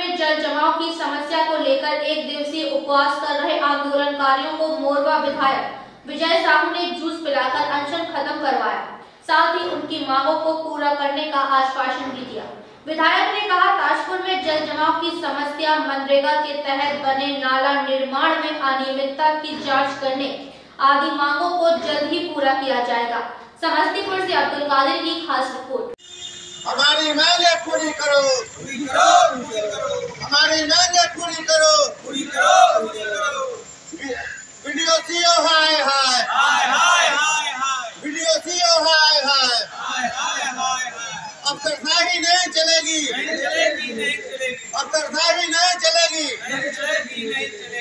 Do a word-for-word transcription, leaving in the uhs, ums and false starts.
में जल जमाव की समस्या को लेकर एक दिवसीय उपवास कर रहे आंदोलनकारियों को मोरवा विधायक विजय साहू ने जूस पिलाकर अनशन खत्म करवाया। साथ ही उनकी मांगों को पूरा करने का आश्वासन भी दिया। विधायक ने कहा, ताजपुर में जल जमाव की समस्या, मनरेगा के तहत बने नाला निर्माण में अनियमितता की जांच करने आदि मांगों को जल्द ही पूरा किया जाएगा। समस्तीपुर से अब्दुल कादिर की खास रिपोर्ट। हमारी मांगे पूरी करो, पूरी करो, पूरी करो। हमारी मांगे पूरी करो, पूरी करो, पूरी करो। वीडियो सीओ हाय हाय हाय हाय हाय हाय वीडियो सीओ हाय हाय हाय हाय हाय हाय अफसरशाही नहीं चलेगी, नहीं चलेगी, नहीं चलेगी। अफसरशाही नहीं चलेगी, नहीं चलेगी, नहीं चलेगी।